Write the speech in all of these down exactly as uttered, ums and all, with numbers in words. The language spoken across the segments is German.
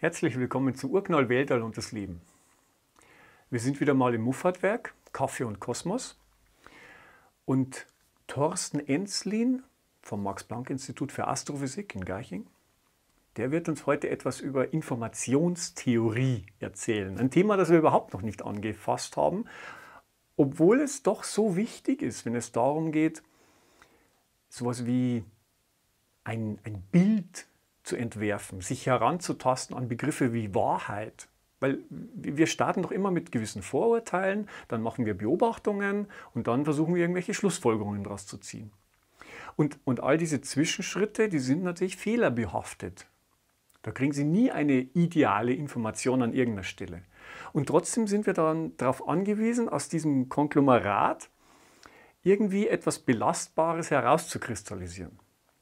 Herzlich willkommen zu Urknall, Weltall und das Leben. Wir sind wieder mal im Muffatwerk, Kaffee und Kosmos. Und Thorsten Ensslin vom Max-Planck-Institut für Astrophysik in Garching, der wird uns heute etwas über Informationstheorie erzählen. Ein Thema, das wir überhaupt noch nicht angefasst haben, obwohl es doch so wichtig ist, wenn es darum geht, sowas wie ein, ein Bild zu entwerfen, sich heranzutasten an Begriffe wie Wahrheit. Weil wir starten doch immer mit gewissen Vorurteilen, dann machen wir Beobachtungen und dann versuchen wir irgendwelche Schlussfolgerungen daraus zu ziehen. Und, und all diese Zwischenschritte, die sind natürlich fehlerbehaftet. Da kriegen Sie nie eine ideale Information an irgendeiner Stelle. Und trotzdem sind wir dann darauf angewiesen, aus diesem Konglomerat irgendwie etwas Belastbares herauszukristallisieren.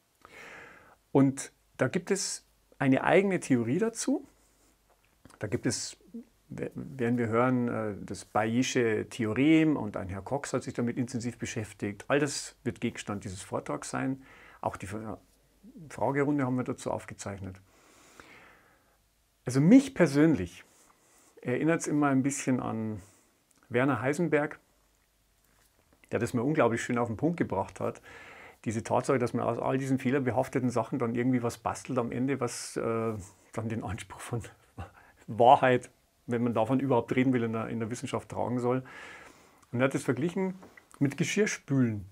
Und da gibt es eine eigene Theorie dazu. Da gibt es, werden wir hören, das Bayesche Theorem und ein Herr Cox hat sich damit intensiv beschäftigt. All das wird Gegenstand dieses Vortrags sein. Auch die Fragerunde haben wir dazu aufgezeichnet. Also mich persönlich erinnert es immer ein bisschen an Werner Heisenberg, der das mir unglaublich schön auf den Punkt gebracht hat. Diese Tatsache, dass man aus all diesen fehlerbehafteten Sachen dann irgendwie was bastelt am Ende, was äh, dann den Anspruch von Wahrheit, wenn man davon überhaupt reden will, in der, in der Wissenschaft tragen soll. Und er hat es verglichen mit Geschirrspülen.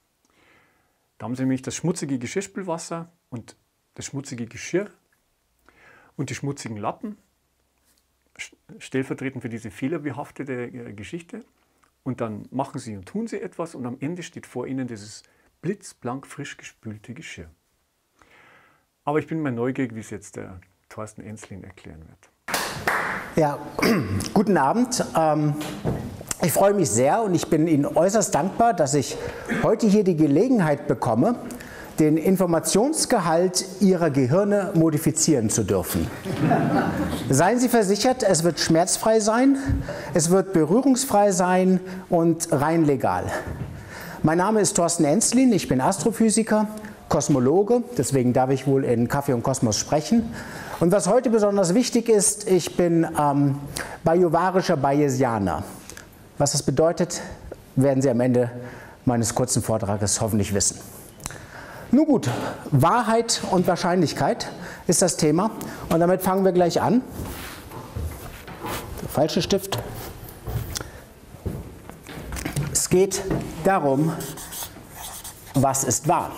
Da haben sie nämlich das schmutzige Geschirrspülwasser und das schmutzige Geschirr und die schmutzigen Lappen, stellvertretend für diese fehlerbehaftete Geschichte. Und dann machen sie und tun sie etwas und am Ende steht vor ihnen dieses blitzblank frisch gespülte Geschirr. Aber ich bin mal neugierig, wie es jetzt der Thorsten Ensslin erklären wird. Ja, guten Abend. Ähm, ich freue mich sehr und ich bin Ihnen äußerst dankbar, dass ich heute hier die Gelegenheit bekomme, den Informationsgehalt Ihrer Gehirne modifizieren zu dürfen. Seien Sie versichert, es wird schmerzfrei sein, es wird berührungsfrei sein und rein legal. Mein Name ist Thorsten Ensslin, ich bin Astrophysiker, Kosmologe, deswegen darf ich wohl in Kaffee und Kosmos sprechen. Und was heute besonders wichtig ist, ich bin ähm, bajuwarischer Bayesianer. Was das bedeutet, werden Sie am Ende meines kurzen Vortrages hoffentlich wissen. Nun gut, Wahrheit und Wahrscheinlichkeit ist das Thema und damit fangen wir gleich an. Der falsche Stift. Es geht darum, was ist wahr?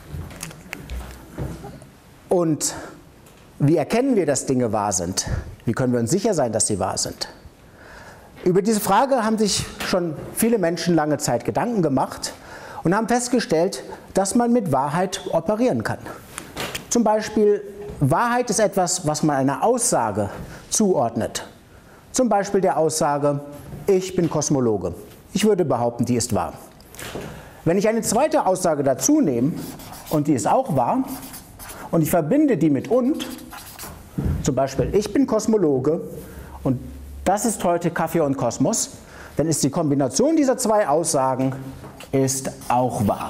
Und wie erkennen wir, dass Dinge wahr sind? Wie können wir uns sicher sein, dass sie wahr sind? Über diese Frage haben sich schon viele Menschen lange Zeit Gedanken gemacht und haben festgestellt, dass man mit Wahrheit operieren kann. Zum Beispiel, Wahrheit ist etwas, was man einer Aussage zuordnet. Zum Beispiel der Aussage, ich bin Kosmologe. Ich würde behaupten, die ist wahr. Wenn ich eine zweite Aussage dazu nehme und die ist auch wahr und ich verbinde die mit und, zum Beispiel ich bin Kosmologe und das ist heute Kaffee und Kosmos, dann ist die Kombination dieser zwei Aussagen ist auch wahr.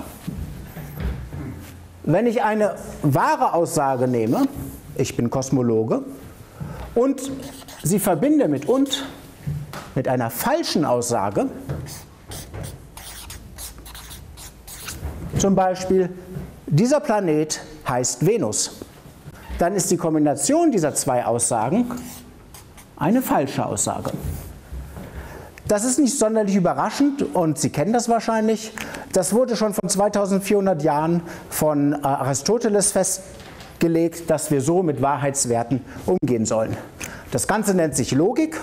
Wenn ich eine wahre Aussage nehme, ich bin Kosmologe, und sie verbinde mit und, mit einer falschen Aussage, zum Beispiel, dieser Planet heißt Venus, dann ist die Kombination dieser zwei Aussagen eine falsche Aussage. Das ist nicht sonderlich überraschend und Sie kennen das wahrscheinlich. Das wurde schon vor zweitausendvierhundert Jahren von Aristoteles festgelegt, dass wir so mit Wahrheitswerten umgehen sollen. Das Ganze nennt sich Logik.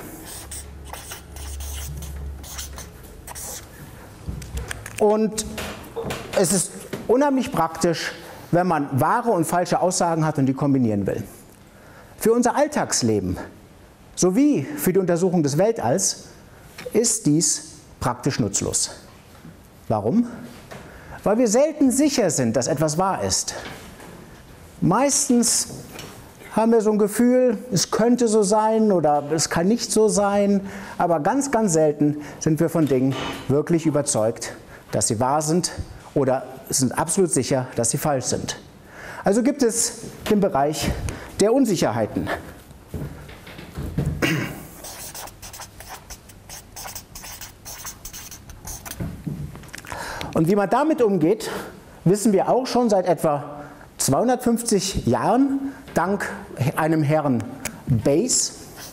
Und es ist unheimlich praktisch, wenn man wahre und falsche Aussagen hat und die kombinieren will. Für unser Alltagsleben sowie für die Untersuchung des Weltalls ist dies praktisch nutzlos. Warum? Weil wir selten sicher sind, dass etwas wahr ist. Meistens haben wir so ein Gefühl, es könnte so sein oder es kann nicht so sein, aber ganz, ganz selten sind wir von Dingen wirklich überzeugt, dass sie wahr sind oder sind absolut sicher, dass sie falsch sind. Also gibt es den Bereich der Unsicherheiten. Und wie man damit umgeht, wissen wir auch schon seit etwa zweihundertfünfzig Jahren, dank einem Herrn Bayes.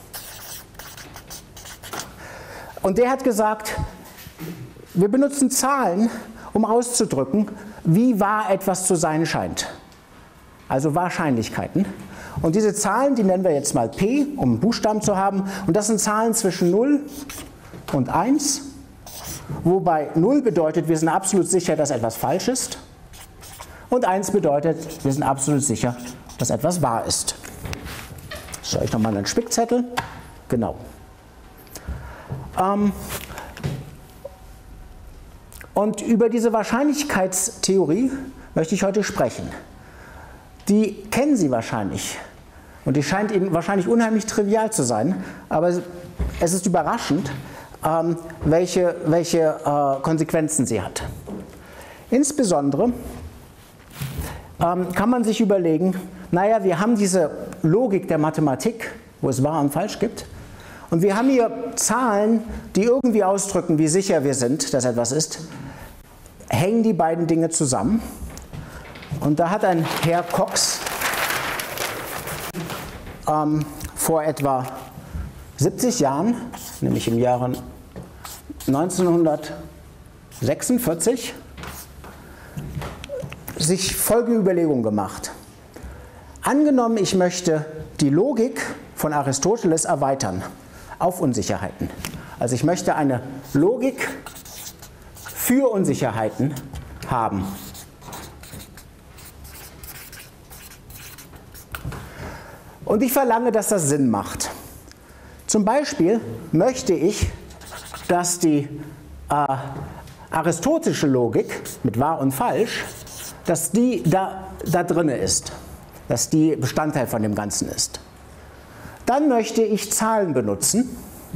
Und der hat gesagt, wir benutzen Zahlen, um auszudrücken, wie wahr etwas zu sein scheint. Also Wahrscheinlichkeiten. Und diese Zahlen, die nennen wir jetzt mal P, um einen Buchstaben zu haben. Und das sind Zahlen zwischen null und eins. Wobei null bedeutet, wir sind absolut sicher, dass etwas falsch ist. Und eins bedeutet, wir sind absolut sicher, dass etwas wahr ist. Soll ich nochmal einen Spickzettel? Genau. Ähm, und über diese Wahrscheinlichkeitstheorie möchte ich heute sprechen. Die kennen Sie wahrscheinlich. Und die scheint Ihnen wahrscheinlich unheimlich trivial zu sein. Aber es ist überraschend, ähm, welche, welche äh, Konsequenzen sie hat. Insbesondere ähm, kann man sich überlegen, naja, wir haben diese Logik der Mathematik, wo es wahr und falsch gibt. Und wir haben hier Zahlen, die irgendwie ausdrücken, wie sicher wir sind, dass etwas ist. Hängen die beiden Dinge zusammen? Und da hat ein Herr Cox ähm, vor etwa siebzig Jahren, nämlich im Jahre neunzehnhundertsechsundvierzig, sich folgende Überlegung gemacht. Angenommen, ich möchte die Logik von Aristoteles erweitern auf Unsicherheiten. Also ich möchte eine Logik für Unsicherheiten haben. Und ich verlange, dass das Sinn macht. Zum Beispiel möchte ich, dass die äh, aristotelische Logik mit wahr und falsch, dass die da, da drin ist, dass die Bestandteil von dem Ganzen ist. Dann möchte ich Zahlen benutzen,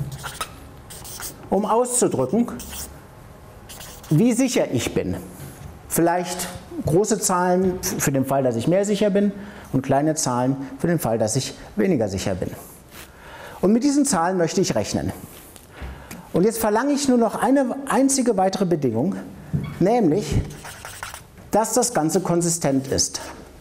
um auszudrücken, wie sicher ich bin. Vielleicht große Zahlen für den Fall, dass ich mehr sicher bin, und kleine Zahlen für den Fall, dass ich weniger sicher bin. Und mit diesen Zahlen möchte ich rechnen. Und jetzt verlange ich nur noch eine einzige weitere Bedingung, nämlich, dass das Ganze konsistent ist.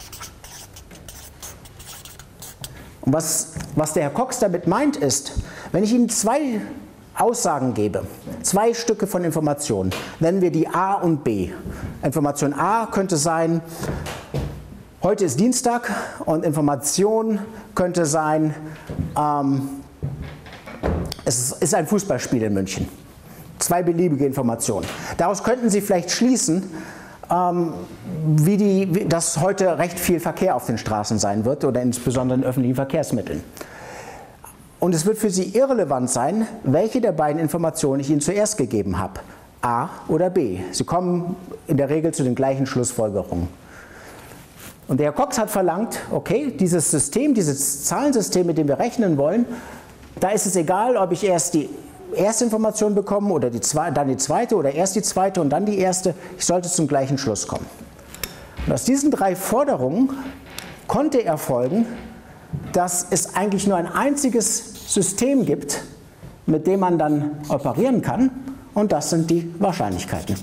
Und was, was der Herr Cox damit meint ist, wenn ich Ihnen zwei Aussagen gebe, zwei Stücke von Informationen, nennen wir die A und B. Information A könnte sein, heute ist Dienstag, und Information könnte sein, ähm, es ist ein Fußballspiel in München. Zwei beliebige Informationen. Daraus könnten Sie vielleicht schließen, ähm, wie die, wie, dass heute recht viel Verkehr auf den Straßen sein wird oder insbesondere in öffentlichen Verkehrsmitteln. Und es wird für Sie irrelevant sein, welche der beiden Informationen ich Ihnen zuerst gegeben habe, A oder B. Sie kommen in der Regel zu den gleichen Schlussfolgerungen. Und der Herr Cox hat verlangt, okay, dieses System, dieses Zahlensystem, mit dem wir rechnen wollen, da ist es egal, ob ich erst die erste Information bekomme oder die zwei, dann die zweite oder erst die zweite und dann die erste. Ich sollte zum gleichen Schluss kommen. Und aus diesen drei Forderungen konnte er folgen, dass es eigentlich nur ein einziges System gibt, mit dem man dann operieren kann, und das sind die Wahrscheinlichkeiten.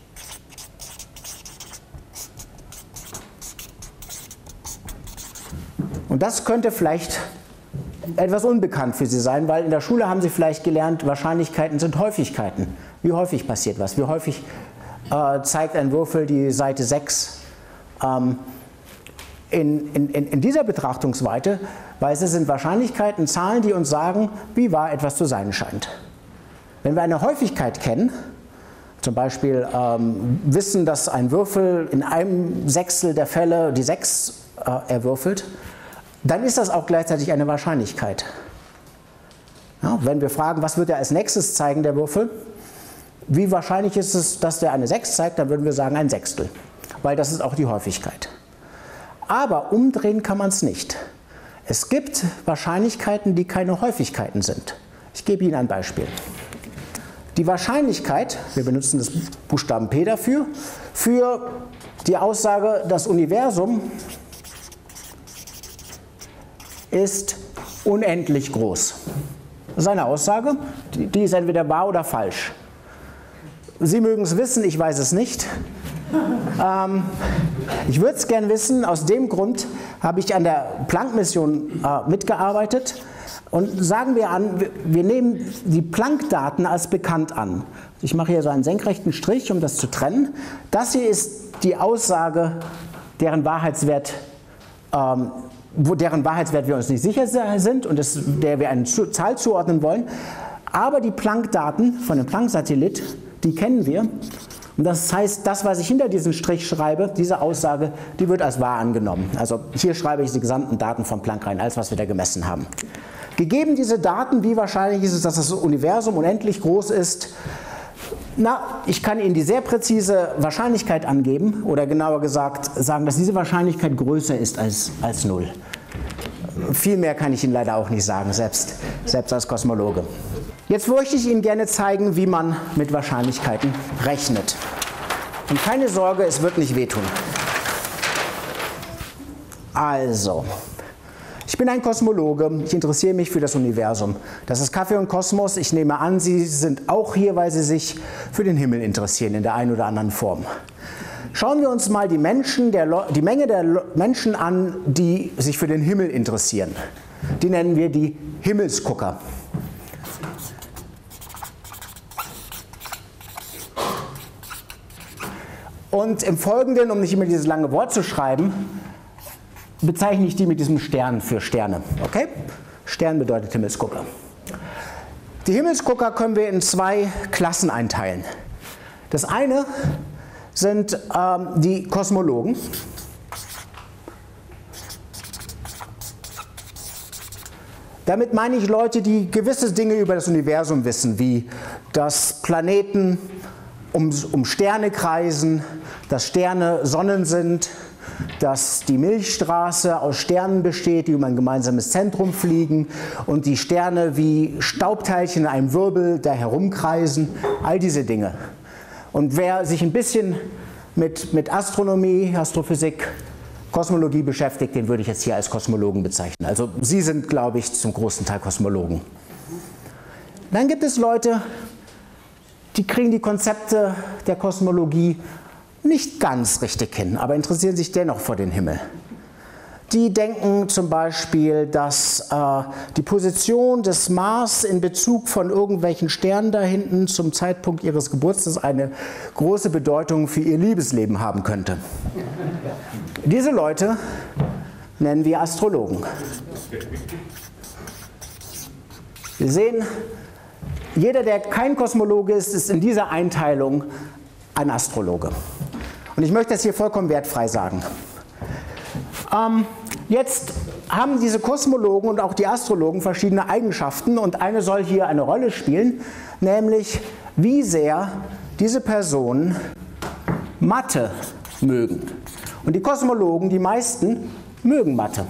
Und das könnte vielleicht etwas unbekannt für Sie sein, weil in der Schule haben Sie vielleicht gelernt, Wahrscheinlichkeiten sind Häufigkeiten. Wie häufig passiert was? Wie häufig äh, zeigt ein Würfel die Seite sechs? Ähm, in, in, in dieser Betrachtungsweise sind Wahrscheinlichkeiten Zahlen, die uns sagen, wie wahr etwas zu sein scheint. Wenn wir eine Häufigkeit kennen, zum Beispiel ähm, wissen, dass ein Würfel in einem Sechstel der Fälle die sechs äh, erwürfelt, dann ist das auch gleichzeitig eine Wahrscheinlichkeit. Ja, wenn wir fragen, was wird er als nächstes zeigen, der Würfel, wie wahrscheinlich ist es, dass der eine sechs zeigt, dann würden wir sagen ein Sechstel, weil das ist auch die Häufigkeit. Aber umdrehen kann man es nicht. Es gibt Wahrscheinlichkeiten, die keine Häufigkeiten sind. Ich gebe Ihnen ein Beispiel. Die Wahrscheinlichkeit, wir benutzen das Buchstaben P dafür, für die Aussage, das Universum ist unendlich groß. Das ist eine Aussage, die ist entweder wahr oder falsch. Sie mögen es wissen, ich weiß es nicht. Ähm, ich würde es gern wissen, aus dem Grund habe ich an der Planck-Mission äh, mitgearbeitet. Und sagen wir an, wir nehmen die Planck-Daten als bekannt an. Ich mache hier so einen senkrechten Strich, um das zu trennen. Das hier ist die Aussage, deren Wahrheitswert, ähm, wo deren Wahrheitswert wir uns nicht sicher sind und das, der wir eine Zahl zuordnen wollen. Aber die Planck-Daten von dem Planck-Satellit, die kennen wir. Und das heißt, das, was ich hinter diesem Strich schreibe, diese Aussage, die wird als wahr angenommen. Also hier schreibe ich die gesamten Daten von Planck rein, alles, was wir da gemessen haben. Gegeben diese Daten, wie wahrscheinlich ist es, dass das Universum unendlich groß ist? Na, ich kann Ihnen die sehr präzise Wahrscheinlichkeit angeben oder genauer gesagt sagen, dass diese Wahrscheinlichkeit größer ist als, als null. Viel mehr kann ich Ihnen leider auch nicht sagen, selbst, selbst als Kosmologe. Jetzt möchte ich Ihnen gerne zeigen, wie man mit Wahrscheinlichkeiten rechnet. Und keine Sorge, es wird nicht wehtun. Also, ich bin ein Kosmologe, ich interessiere mich für das Universum. Das ist Kaffee und Kosmos. Ich nehme an, Sie sind auch hier, weil Sie sich für den Himmel interessieren, in der einen oder anderen Form. Schauen wir uns mal die, Menschen der Le- die Menge der Le- Menschen an, die sich für den Himmel interessieren. Die nennen wir die Himmelsgucker. Und im Folgenden, um nicht immer dieses lange Wort zu schreiben, bezeichne ich die mit diesem Stern für Sterne. Okay? Stern bedeutet Himmelsgucker. Die Himmelsgucker können wir in zwei Klassen einteilen. Das eine sind ähm, die Kosmologen. Damit meine ich Leute, die gewisse Dinge über das Universum wissen, wie dass Planeten um, um Sterne kreisen, dass Sterne Sonnen sind, dass die Milchstraße aus Sternen besteht, die um ein gemeinsames Zentrum fliegen und die Sterne wie Staubteilchen in einem Wirbel da herumkreisen, all diese Dinge. Und wer sich ein bisschen mit, mit Astronomie, Astrophysik, Kosmologie beschäftigt, den würde ich jetzt hier als Kosmologen bezeichnen. Also Sie sind, glaube ich, zum großen Teil Kosmologen. Dann gibt es Leute, die kriegen die Konzepte der Kosmologie nicht ganz richtig hin, aber interessieren sich dennoch für den Himmel. Die denken zum Beispiel, dass äh, die Position des Mars in Bezug von irgendwelchen Sternen da hinten zum Zeitpunkt ihres Geburtstags eine große Bedeutung für ihr Liebesleben haben könnte. Diese Leute nennen wir Astrologen. Wir sehen, jeder, der kein Kosmologe ist, ist in dieser Einteilung ein Astrologe. Und ich möchte das hier vollkommen wertfrei sagen. Ähm, jetzt haben diese Kosmologen und auch die Astrologen verschiedene Eigenschaften und eine soll hier eine Rolle spielen, nämlich wie sehr diese Personen Mathe mögen. Und die Kosmologen, die meisten, mögen Mathe.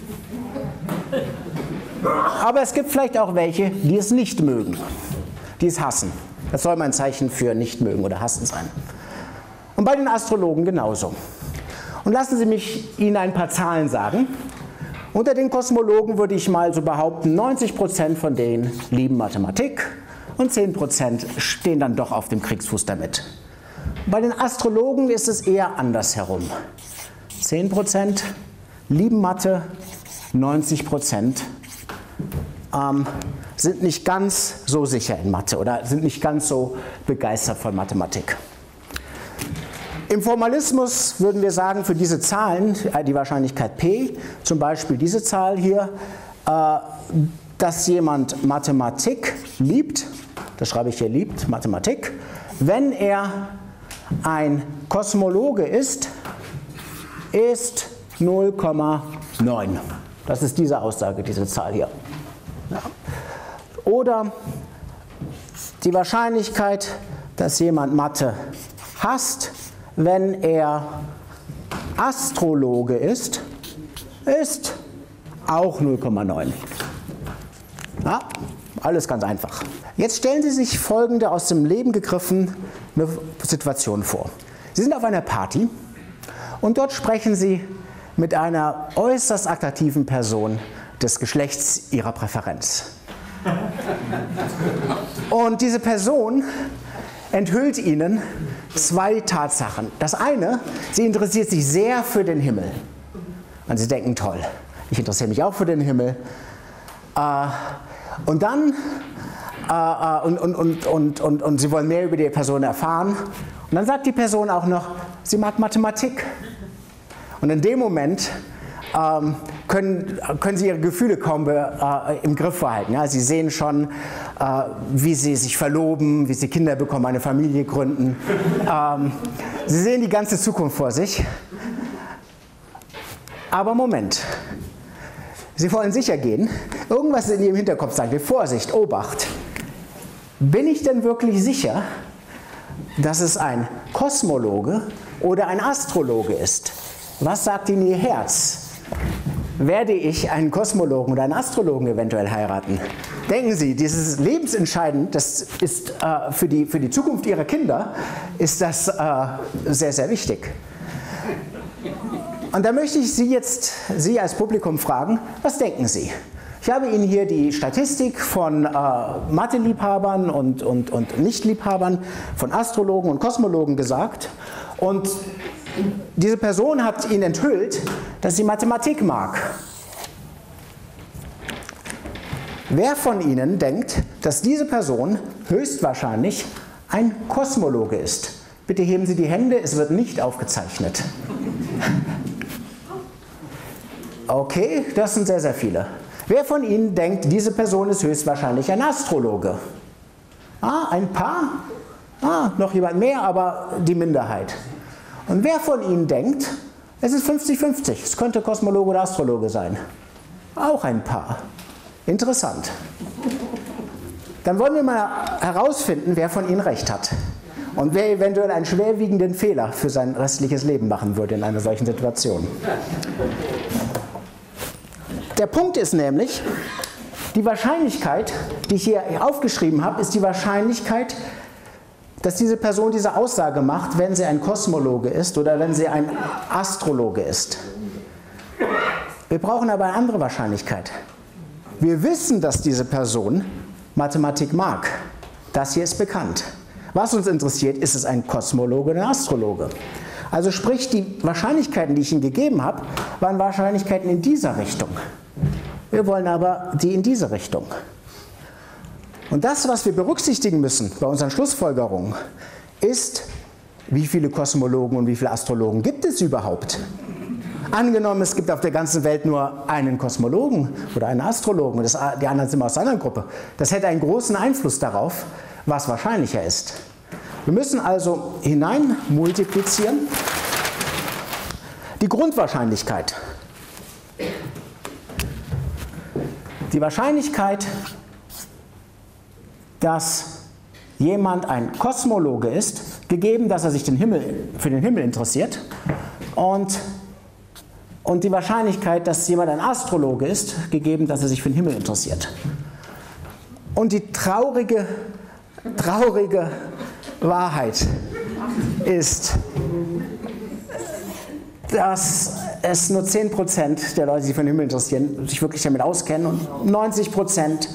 Aber es gibt vielleicht auch welche, die es nicht mögen, die es hassen. Das soll mein Zeichen für nicht mögen oder hassen sein. Und bei den Astrologen genauso. Und lassen Sie mich Ihnen ein paar Zahlen sagen. Unter den Kosmologen würde ich mal so behaupten, neunzig Prozent von denen lieben Mathematik und zehn Prozent stehen dann doch auf dem Kriegsfuß damit. Bei den Astrologen ist es eher andersherum. zehn Prozent lieben Mathe, neunzig Prozent ähm, sind nicht ganz so sicher in Mathe oder sind nicht ganz so begeistert von Mathematik. Im Formalismus würden wir sagen, für diese Zahlen, die Wahrscheinlichkeit P, zum Beispiel diese Zahl hier, dass jemand Mathematik liebt, das schreibe ich hier, liebt Mathematik, wenn er ein Kosmologe ist, ist null Komma neun. Das ist diese Aussage, diese Zahl hier. Ja. Oder die Wahrscheinlichkeit, dass jemand Mathe hasst, wenn er Astrologe ist, ist auch null Komma neun. Ja, alles ganz einfach. Jetzt stellen Sie sich folgende aus dem Leben gegriffene Situation vor. Sie sind auf einer Party und dort sprechen Sie mit einer äußerst attraktiven Person, des Geschlechts ihrer Präferenz. Und diese Person enthüllt ihnen zwei Tatsachen. Das eine, sie interessiert sich sehr für den Himmel. Und sie denken, toll, ich interessiere mich auch für den Himmel. Äh, und dann, äh, und, und, und, und, und, und sie wollen mehr über die Person erfahren. Und dann sagt die Person auch noch, sie mag Mathematik. Und in dem Moment ähm, können, können sie ihre Gefühle kaum äh, im Griff behalten. Ja? Sie sehen schon, äh, wie sie sich verloben, wie sie Kinder bekommen, eine Familie gründen. Ähm, sie sehen die ganze Zukunft vor sich. Aber Moment, sie wollen sicher gehen. Irgendwas in ihrem Hinterkopf sagt, Vorsicht, Obacht. Bin ich denn wirklich sicher, dass es ein Kosmologe oder ein Astrologe ist? Was sagt Ihnen Ihr Herz? Werde ich einen Kosmologen oder einen Astrologen eventuell heiraten? Denken Sie, dieses lebensentscheidend, das ist äh, für, die, für die Zukunft Ihrer Kinder, ist das äh, sehr, sehr wichtig. Und da möchte ich Sie jetzt, Sie als Publikum fragen, was denken Sie? Ich habe Ihnen hier die Statistik von äh, Mathe-Liebhabern und, und, und Nicht-Liebhabern, von Astrologen und Kosmologen gesagt. Und diese Person hat Ihnen enthüllt, dass sie Mathematik mag. Wer von Ihnen denkt, dass diese Person höchstwahrscheinlich ein Kosmologe ist? Bitte heben Sie die Hände, es wird nicht aufgezeichnet. Okay, das sind sehr, sehr viele. Wer von Ihnen denkt, diese Person ist höchstwahrscheinlich ein Astrologe? Ah, ein paar? Ah, noch jemand mehr, aber die Minderheit. Und wer von Ihnen denkt, es ist fünfzig fünfzig, es könnte Kosmologe oder Astrologe sein? Auch ein paar. Interessant. Dann wollen wir mal herausfinden, wer von Ihnen recht hat. Und wer eventuell einen schwerwiegenden Fehler für sein restliches Leben machen würde in einer solchen Situation. Der Punkt ist nämlich, die Wahrscheinlichkeit, die ich hier aufgeschrieben habe, ist die Wahrscheinlichkeit, dass diese Person diese Aussage macht, wenn sie ein Kosmologe ist oder wenn sie ein Astrologe ist. Wir brauchen aber eine andere Wahrscheinlichkeit. Wir wissen, dass diese Person Mathematik mag. Das hier ist bekannt. Was uns interessiert, ist es ein Kosmologe oder ein Astrologe. Also sprich, die Wahrscheinlichkeiten, die ich Ihnen gegeben habe, waren Wahrscheinlichkeiten in dieser Richtung. Wir wollen aber die in diese Richtung. Und das, was wir berücksichtigen müssen bei unseren Schlussfolgerungen, ist, wie viele Kosmologen und wie viele Astrologen gibt es überhaupt? Angenommen, es gibt auf der ganzen Welt nur einen Kosmologen oder einen Astrologen und das, die anderen sind aus einer anderen Gruppe. Das hätte einen großen Einfluss darauf, was wahrscheinlicher ist. Wir müssen also hinein multiplizieren die Grundwahrscheinlichkeit. Die Wahrscheinlichkeit, dass jemand ein Kosmologe ist, gegeben, dass er sich den Himmel, für den Himmel interessiert, und, und die Wahrscheinlichkeit, dass jemand ein Astrologe ist, gegeben, dass er sich für den Himmel interessiert. Und die traurige, traurige Wahrheit ist, dass es nur zehn Prozent der Leute, die sich für den Himmel interessieren, sich wirklich damit auskennen und neunzig Prozent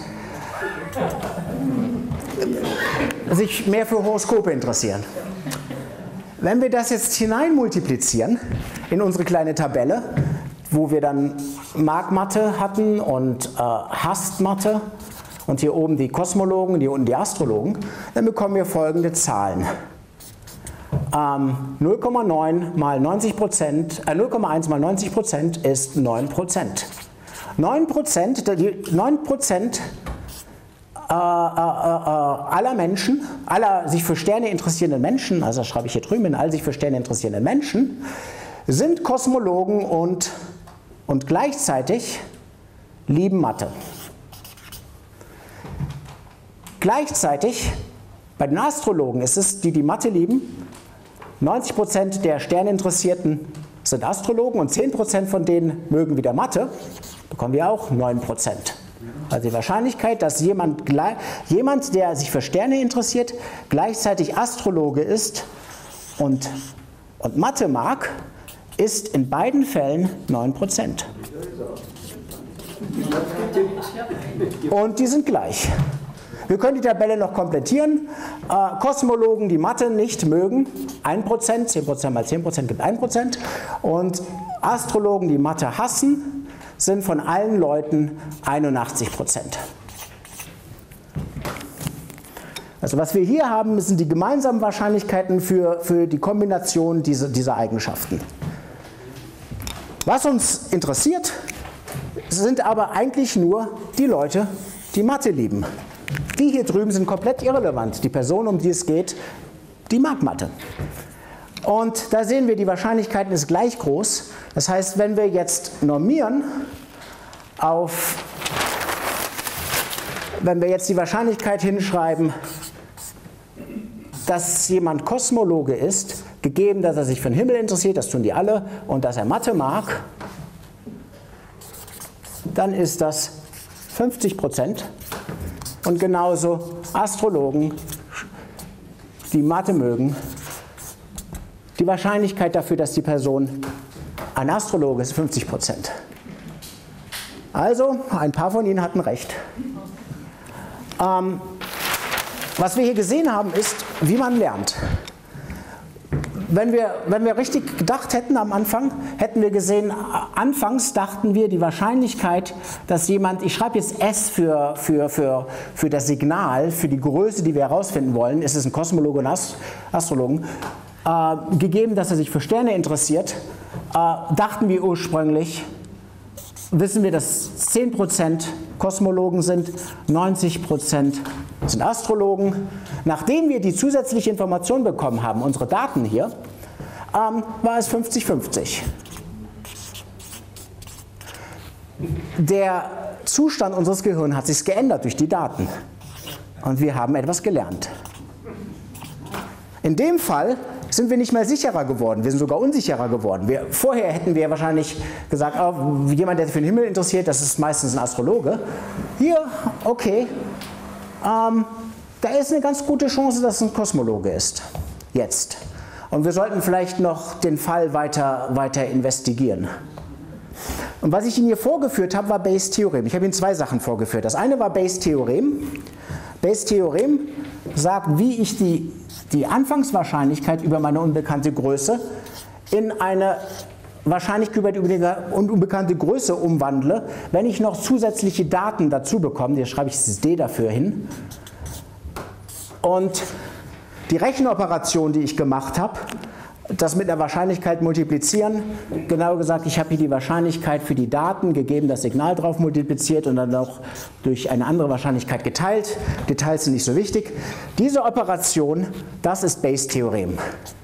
sich mehr für Horoskope interessieren. Wenn wir das jetzt hinein multiplizieren in unsere kleine Tabelle, wo wir dann Mag-Mathe hatten und äh, Hasst-Mathe und hier oben die Kosmologen und hier unten die Astrologen, dann bekommen wir folgende Zahlen. Ähm, null Komma neun mal neunzig Prozent, äh, null Komma eins mal neunzig Prozent ist neun Prozent. neun Prozent, neun Prozent äh, äh, äh, aller Menschen, aller sich für Sterne interessierenden Menschen, also das schreibe ich hier drüben in all sich für Sterne interessierenden Menschen, sind Kosmologen und, und gleichzeitig lieben Mathe. Gleichzeitig, bei den Astrologen ist es, die die Mathe lieben, neunzig Prozent der Sterninteressierten sind Astrologen und zehn Prozent von denen mögen wieder Mathe, bekommen wir auch neun Prozent. Also die Wahrscheinlichkeit, dass jemand, jemand, der sich für Sterne interessiert, gleichzeitig Astrologe ist und, und Mathe mag, ist in beiden Fällen neun Prozent. Und die sind gleich. Wir können die Tabelle noch komplettieren. Äh, Kosmologen, die Mathe nicht mögen, ein Prozent, zehn Prozent mal zehn Prozent gibt ein Prozent. Und Astrologen, die Mathe hassen, sind von allen Leuten einundachtzig Prozent. Also was wir hier haben, sind die gemeinsamen Wahrscheinlichkeiten für, für die Kombination dieser, dieser Eigenschaften. Was uns interessiert, sind aber eigentlich nur die Leute, die Mathe lieben. Die hier drüben sind komplett irrelevant. Die Person, um die es geht, die mag Mathe. Und da sehen wir, die Wahrscheinlichkeiten ist gleich groß. Das heißt, wenn wir jetzt normieren auf, wenn wir jetzt die Wahrscheinlichkeit hinschreiben, dass jemand Kosmologe ist, gegeben, dass er sich für den Himmel interessiert, das tun die alle, und dass er Mathe mag, dann ist das fünfzig Prozent. Und genauso Astrologen, die Mathe mögen, die Wahrscheinlichkeit dafür, dass die Person ein Astrologe ist, fünfzig Prozent. Also, ein paar von Ihnen hatten recht. Ähm, was wir hier gesehen haben, ist, wie man lernt. Wenn wir, wenn wir richtig gedacht hätten am Anfang, hätten wir gesehen, anfangs dachten wir, die Wahrscheinlichkeit, dass jemand, ich schreibe jetzt S für, für, für, für das Signal, für die Größe, die wir herausfinden wollen, ist es ein Kosmologe und Ast Astrologen, äh, gegeben, dass er sich für Sterne interessiert, äh, dachten wir ursprünglich, wissen wir, dass zehn Prozent Kosmologen sind, neunzig Prozent sind Astrologen. Nachdem wir die zusätzliche Information bekommen haben, unsere Daten hier, ähm, war es fünfzig fünfzig. Der Zustand unseres Gehirns hat sich geändert durch die Daten. Und wir haben etwas gelernt. In dem Fall sind wir nicht mehr sicherer geworden, wir sind sogar unsicherer geworden. Wir, vorher hätten wir wahrscheinlich gesagt, oh, jemand, der sich für den Himmel interessiert, das ist meistens ein Astrologe. Hier, okay, ähm, da ist eine ganz gute Chance, dass es ein Kosmologe ist. Jetzt. Und wir sollten vielleicht noch den Fall weiter, weiter investigieren. Und was ich Ihnen hier vorgeführt habe, war Bayes' Theorem. Ich habe Ihnen zwei Sachen vorgeführt. Das eine war Bayes' Theorem. Bayes' Theorem sagt, wie ich die, die Anfangswahrscheinlichkeit über meine unbekannte Größe in eine Wahrscheinlichkeit über die unbekannte Größe umwandle, wenn ich noch zusätzliche Daten dazu bekomme. Hier schreibe ich das D dafür hin. Und die Rechenoperation, die ich gemacht habe, das mit einer Wahrscheinlichkeit multiplizieren, genau gesagt, ich habe hier die Wahrscheinlichkeit für die Daten gegeben, das Signal drauf multipliziert und dann noch durch eine andere Wahrscheinlichkeit geteilt. Details sind nicht so wichtig. Diese Operation, das ist Bayes' Theorem.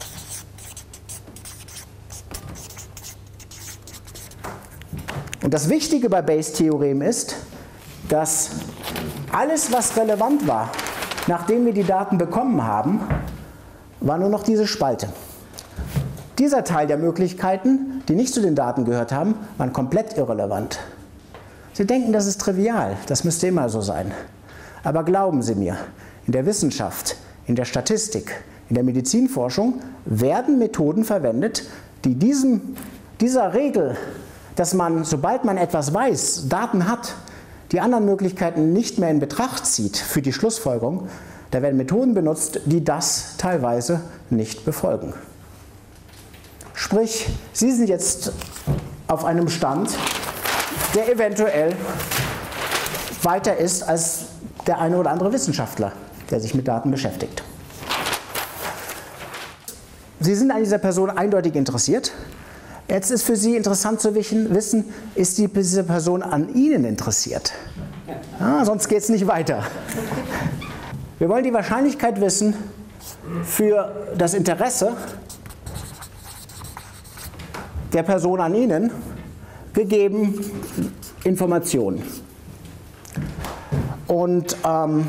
Und das Wichtige bei Bayes' Theorem ist, dass alles, was relevant war, nachdem wir die Daten bekommen haben, war nur noch diese Spalte. Dieser Teil der Möglichkeiten, die nicht zu den Daten gehört haben, waren komplett irrelevant. Sie denken, das ist trivial, das müsste immer so sein. Aber glauben Sie mir, in der Wissenschaft, in der Statistik, in der Medizinforschung werden Methoden verwendet, die diesem, dieser Regel, dass man, sobald man etwas weiß, Daten hat, die anderen Möglichkeiten nicht mehr in Betracht zieht für die Schlussfolgerung, da werden Methoden benutzt, die das teilweise nicht befolgen. Sprich, Sie sind jetzt auf einem Stand, der eventuell weiter ist als der eine oder andere Wissenschaftler, der sich mit Daten beschäftigt. Sie sind an dieser Person eindeutig interessiert. Jetzt ist für Sie interessant zu wissen, ist diese Person an Ihnen interessiert? Ja, sonst geht es nicht weiter. Wir wollen die Wahrscheinlichkeit wissen für das Interesse der Person an Ihnen, gegeben Informationen. Und ähm,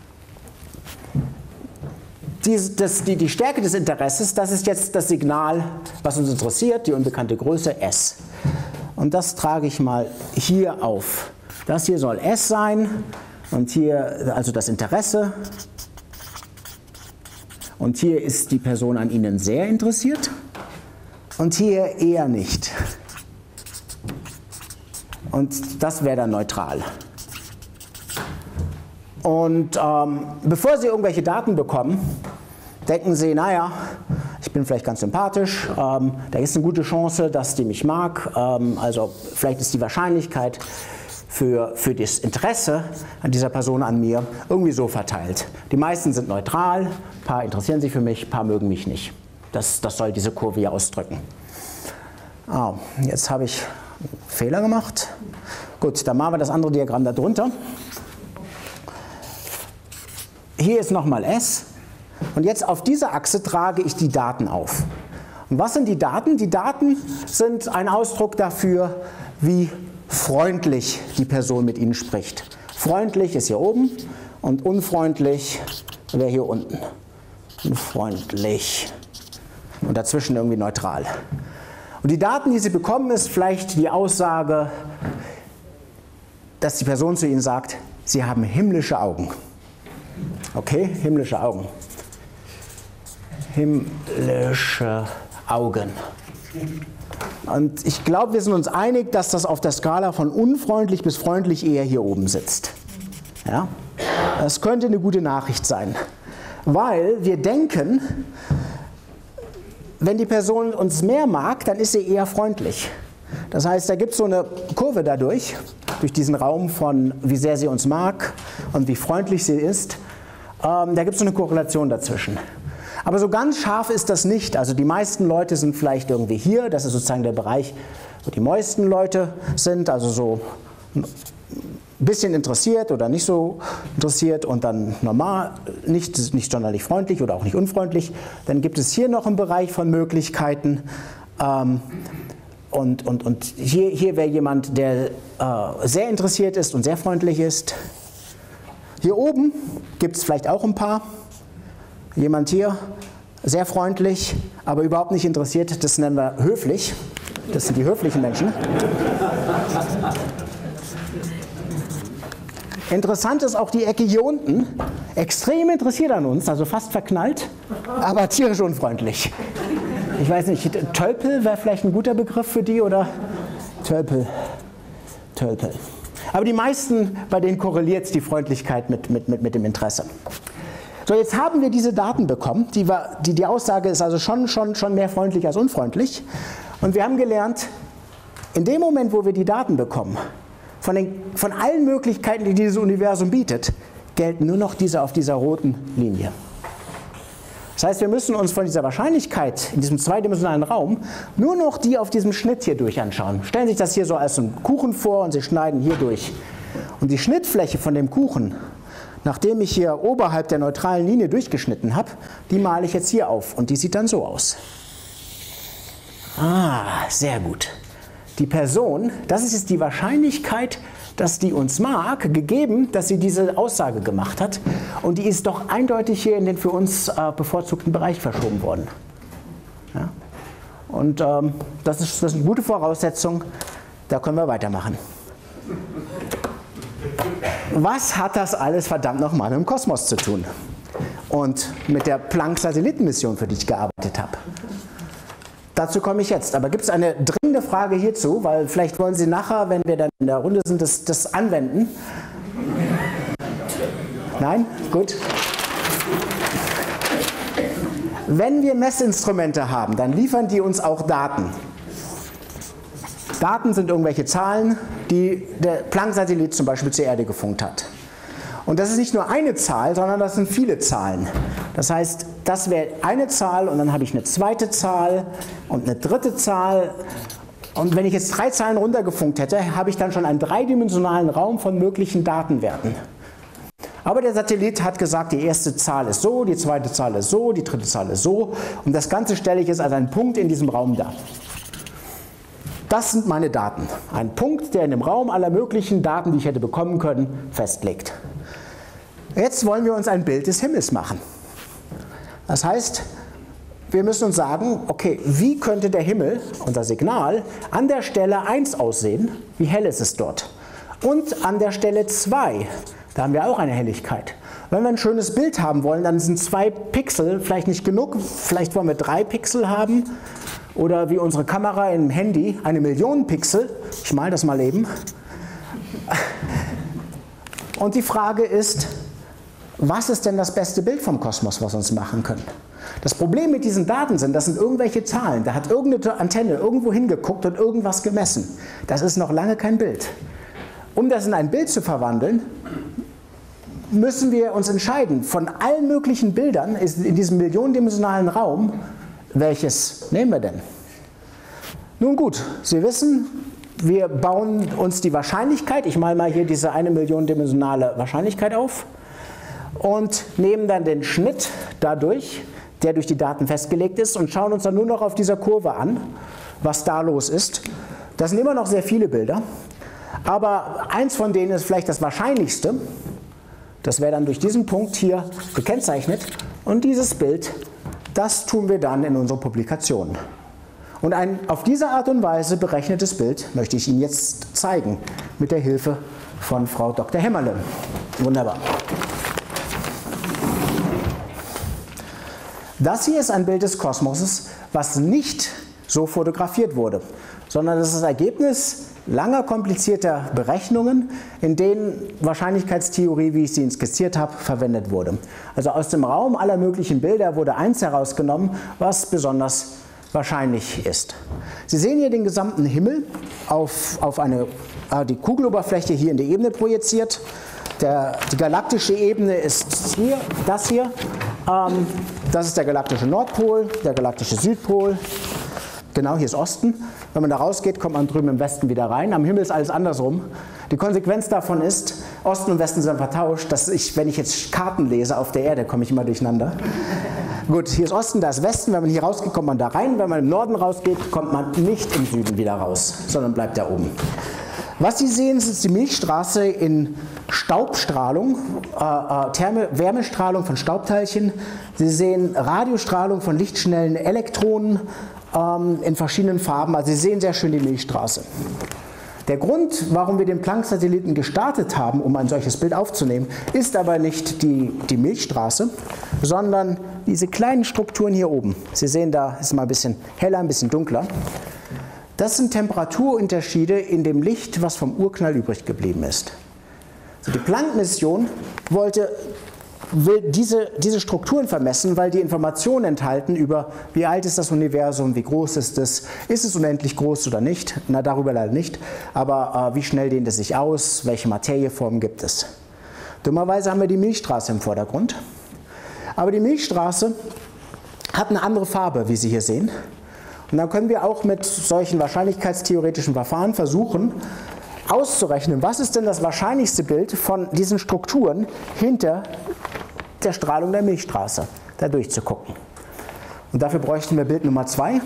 die, das, die, die Stärke des Interesses, das ist jetzt das Signal, was uns interessiert, die unbekannte Größe S. Und das trage ich mal hier auf. Das hier soll S sein und hier also das Interesse. Und hier ist die Person an Ihnen sehr interessiert. Und hier eher nicht. Und Und das wäre dann neutral. Und ähm, bevor Sie irgendwelche Daten bekommen, denken Sie, naja, ich bin vielleicht ganz sympathisch, ähm, da ist eine gute Chance, dass die mich mag, ähm, also vielleicht ist die Wahrscheinlichkeit für, für das Interesse an dieser Person an mir irgendwie so verteilt. Die meisten sind neutral, ein paar interessieren sich für mich, ein paar mögen mich nicht. Das, das soll diese Kurve hier ausdrücken. Oh, jetzt habe ich einen Fehler gemacht. Gut, dann machen wir das andere Diagramm da drunter. Hier ist nochmal S. Und jetzt auf dieser Achse trage ich die Daten auf. Und was sind die Daten? Die Daten sind ein Ausdruck dafür, wie freundlich die Person mit Ihnen spricht. Freundlich ist hier oben und unfreundlich wäre hier unten. Unfreundlich. Und dazwischen irgendwie neutral. Und die Daten, die Sie bekommen, ist vielleicht die Aussage, dass die Person zu Ihnen sagt, Sie haben himmlische Augen. Okay, himmlische Augen. Himmlische Augen. Und ich glaube, wir sind uns einig, dass das auf der Skala von unfreundlich bis freundlich eher hier oben sitzt. Ja? Das könnte eine gute Nachricht sein, weil wir denken, wenn die Person uns mehr mag, dann ist sie eher freundlich. Das heißt, da gibt es so eine Kurve dadurch, durch diesen Raum von wie sehr sie uns mag und wie freundlich sie ist. Ähm, da gibt es so eine Korrelation dazwischen. Aber so ganz scharf ist das nicht. Also die meisten Leute sind vielleicht irgendwie hier, das ist sozusagen der Bereich, wo die meisten Leute sind, also so ein bisschen interessiert oder nicht so interessiert und dann normal, nicht, nicht sonderlich freundlich oder auch nicht unfreundlich. Dann gibt es hier noch einen Bereich von Möglichkeiten. Ähm, und und, und hier, hier wäre jemand, der äh, sehr interessiert ist und sehr freundlich ist. Hier oben gibt es vielleicht auch ein paar. Jemand hier, sehr freundlich, aber überhaupt nicht interessiert, das nennen wir höflich. Das sind die höflichen Menschen. Interessant ist auch die Ecke hier unten, extrem interessiert an uns, also fast verknallt, aber tierisch unfreundlich. Ich weiß nicht, Tölpel wäre vielleicht ein guter Begriff für die, oder? Tölpel, Tölpel. Aber die meisten, bei denen korreliert die Freundlichkeit mit, mit, mit, mit dem Interesse. So, jetzt haben wir diese Daten bekommen. Die, war, die, die Aussage ist also schon, schon, schon mehr freundlich als unfreundlich. Und wir haben gelernt, in dem Moment, wo wir die Daten bekommen, von, den, von allen Möglichkeiten, die dieses Universum bietet, gelten nur noch diese auf dieser roten Linie. Das heißt, wir müssen uns von dieser Wahrscheinlichkeit in diesem zweidimensionalen Raum nur noch die auf diesem Schnitt hier durch anschauen. Stellen Sie sich das hier so als einen Kuchen vor und Sie schneiden hier durch. Und die Schnittfläche von dem Kuchen, nachdem ich hier oberhalb der neutralen Linie durchgeschnitten habe, die male ich jetzt hier auf und die sieht dann so aus. Ah, sehr gut. Die Person, das ist jetzt die Wahrscheinlichkeit, dass die uns mag, gegeben, dass sie diese Aussage gemacht hat. Und die ist doch eindeutig hier in den für uns äh, bevorzugten Bereich verschoben worden. Ja? Und ähm, das ist, das ist eine gute Voraussetzung, da können wir weitermachen. Was hat das alles verdammt nochmal mit dem Kosmos zu tun? Und mit der Planck-Satellitenmission, für die ich gearbeitet habe? Dazu komme ich jetzt. Aber gibt es eine dringende Frage hierzu? Weil vielleicht wollen Sie nachher, wenn wir dann in der Runde sind, das, das anwenden. Nein? Gut. Wenn wir Messinstrumente haben, dann liefern die uns auch Daten. Daten sind irgendwelche Zahlen, die der Planck-Satellit zum Beispiel zur Erde gefunkt hat. Und das ist nicht nur eine Zahl, sondern das sind viele Zahlen. Das heißt, das wäre eine Zahl und dann habe ich eine zweite Zahl und eine dritte Zahl. Und wenn ich jetzt drei Zahlen runtergefunkt hätte, habe ich dann schon einen dreidimensionalen Raum von möglichen Datenwerten. Aber der Satellit hat gesagt, die erste Zahl ist so, die zweite Zahl ist so, die dritte Zahl ist so. Und das Ganze stelle ich jetzt als einen Punkt in diesem Raum dar. Das sind meine Daten. Ein Punkt, der in dem Raum aller möglichen Daten, die ich hätte bekommen können, festlegt. Jetzt wollen wir uns ein Bild des Himmels machen. Das heißt, wir müssen uns sagen, okay, wie könnte der Himmel, unser Signal, an der Stelle eins aussehen? Wie hell ist es dort? Und an der Stelle zwei, da haben wir auch eine Helligkeit. Wenn wir ein schönes Bild haben wollen, dann sind zwei Pixel vielleicht nicht genug. Vielleicht wollen wir drei Pixel haben. Oder wie unsere Kamera im Handy, eine Million Pixel. Ich male das mal eben. Und die Frage ist, was ist denn das beste Bild vom Kosmos, was wir uns machen können? Das Problem mit diesen Daten sind, das sind irgendwelche Zahlen. Da hat irgendeine Antenne irgendwo hingeguckt und irgendwas gemessen. Das ist noch lange kein Bild. Um das in ein Bild zu verwandeln, müssen wir uns entscheiden, von allen möglichen Bildern in diesem millionendimensionalen Raum, welches nehmen wir denn? Nun gut, Sie wissen, wir bauen uns die Wahrscheinlichkeit, ich male mal hier diese eine millionendimensionale Wahrscheinlichkeit auf und nehmen dann den Schnitt dadurch, der durch die Daten festgelegt ist, und schauen uns dann nur noch auf dieser Kurve an, was da los ist. Das sind immer noch sehr viele Bilder, aber eins von denen ist vielleicht das wahrscheinlichste. Das wäre dann durch diesen Punkt hier gekennzeichnet, und dieses Bild, das tun wir dann in unsere Publikation. Und ein auf diese Art und Weise berechnetes Bild möchte ich Ihnen jetzt zeigen, mit der Hilfe von Frau Doktor Hämmerle. Wunderbar. Das hier ist ein Bild des Kosmoses, was nicht so fotografiert wurde, sondern das ist das Ergebnis langer, komplizierter Berechnungen, in denen Wahrscheinlichkeitstheorie, wie ich sie skizziert habe, verwendet wurde. Also aus dem Raum aller möglichen Bilder wurde eins herausgenommen, was besonders wahrscheinlich ist. Sie sehen hier den gesamten Himmel auf, auf eine, äh, die Kugeloberfläche hier in die Ebene projiziert. Der, die galaktische Ebene ist hier, das hier. Ähm, das ist der galaktische Nordpol, der galaktische Südpol. Genau, hier ist Osten. Wenn man da rausgeht, kommt man drüben im Westen wieder rein. Am Himmel ist alles andersrum. Die Konsequenz davon ist, Osten und Westen sind vertauscht, dass ich, wenn ich jetzt Karten lese auf der Erde, komme ich immer durcheinander. Gut, hier ist Osten, da ist Westen. Wenn man hier rausgeht, kommt man da rein. Wenn man im Norden rausgeht, kommt man nicht im Süden wieder raus, sondern bleibt da oben. Was Sie sehen, ist die Milchstraße in Staubstrahlung, äh, äh, Therme, Wärmestrahlung von Staubteilchen. Sie sehen Radiostrahlung von lichtschnellen Elektronen ähm, in verschiedenen Farben. Also Sie sehen sehr schön die Milchstraße. Der Grund, warum wir den Planck-Satelliten gestartet haben, um ein solches Bild aufzunehmen, ist aber nicht die, die Milchstraße, sondern diese kleinen Strukturen hier oben. Sie sehen, da ist mal ein bisschen heller, ein bisschen dunkler. Das sind Temperaturunterschiede in dem Licht, was vom Urknall übrig geblieben ist. Also die Planck-Mission wollte will diese, diese Strukturen vermessen, weil die Informationen enthalten über, wie alt ist das Universum, wie groß ist es, ist es unendlich groß oder nicht, na darüber leider nicht, aber äh, wie schnell dehnt es sich aus, welche Materieformen gibt es. Dummerweise haben wir die Milchstraße im Vordergrund, aber die Milchstraße hat eine andere Farbe, wie Sie hier sehen. Und dann können wir auch mit solchen wahrscheinlichkeitstheoretischen Verfahren versuchen, auszurechnen, was ist denn das wahrscheinlichste Bild von diesen Strukturen hinter der Strahlung der Milchstraße, da durchzugucken. Und dafür bräuchten wir Bild Nummer zwei.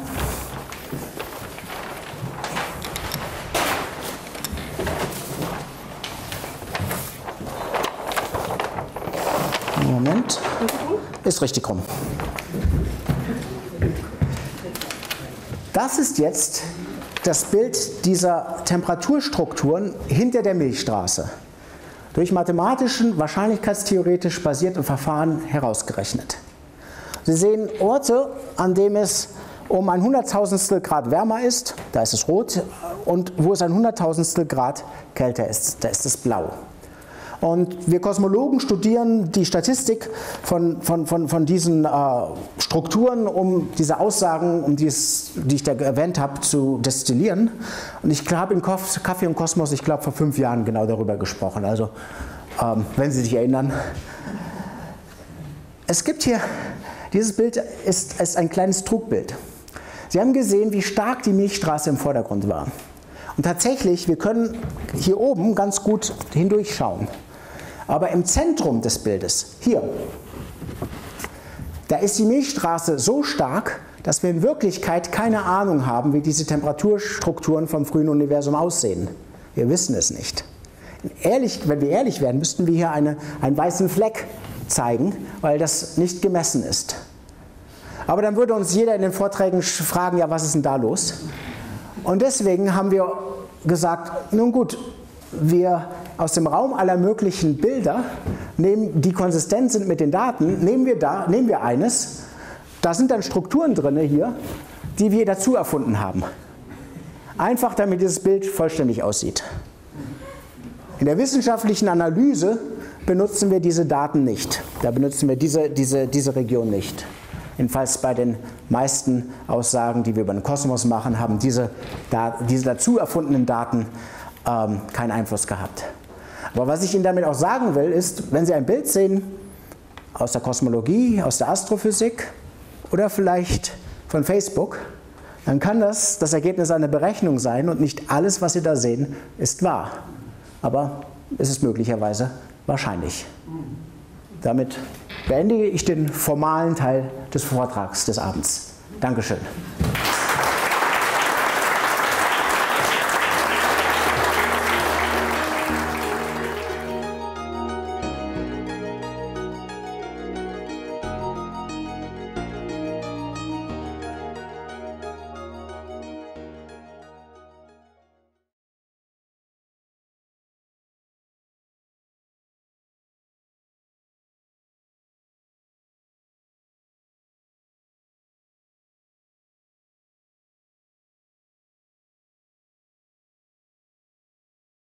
Moment, ist richtig rum. Das ist jetzt das Bild dieser Temperaturstrukturen hinter der Milchstraße. Durch mathematischen, wahrscheinlichkeitstheoretisch basierten Verfahren herausgerechnet. Sie sehen Orte, an denen es um ein Hunderttausendstel Grad wärmer ist, da ist es rot, und wo es ein Hunderttausendstel Grad kälter ist, da ist es blau. Und wir Kosmologen studieren die Statistik von, von, von, von diesen äh, Strukturen, um diese Aussagen, um dies, die ich da erwähnt habe, zu destillieren. Und ich habe in Kaffee und Kosmos, ich glaube vor fünf Jahren genau darüber gesprochen. Also, ähm, wenn Sie sich erinnern. Es gibt hier, dieses Bild ist, ist ein kleines Trugbild. Sie haben gesehen, wie stark die Milchstraße im Vordergrund war. Und tatsächlich, wir können hier oben ganz gut hindurchschauen. Aber im Zentrum des Bildes, hier, da ist die Milchstraße so stark, dass wir in Wirklichkeit keine Ahnung haben, wie diese Temperaturstrukturen vom frühen Universum aussehen. Wir wissen es nicht. Ehrlich, wenn wir ehrlich wären, müssten wir hier eine, einen weißen Fleck zeigen, weil das nicht gemessen ist. Aber dann würde uns jeder in den Vorträgen fragen, ja, was ist denn da los? Und deswegen haben wir gesagt, nun gut, wir aus dem Raum aller möglichen Bilder, nehmen, die konsistent sind mit den Daten, nehmen wir, da, nehmen wir eines, da sind dann Strukturen drin hier, die wir dazu erfunden haben. Einfach damit dieses Bild vollständig aussieht. In der wissenschaftlichen Analyse benutzen wir diese Daten nicht. Da benutzen wir diese, diese, diese Region nicht. Jedenfalls bei den meisten Aussagen, die wir über den Kosmos machen, haben diese, diese dazu erfundenen Daten ähm, keinen Einfluss gehabt. Aber was ich Ihnen damit auch sagen will, ist, wenn Sie ein Bild sehen aus der Kosmologie, aus der Astrophysik oder vielleicht von Facebook, dann kann das das Ergebnis einer Berechnung sein und nicht alles, was Sie da sehen, ist wahr. Aber es ist möglicherweise wahrscheinlich. Damit beende ich den formalen Teil des Vortrags des Abends. Dankeschön.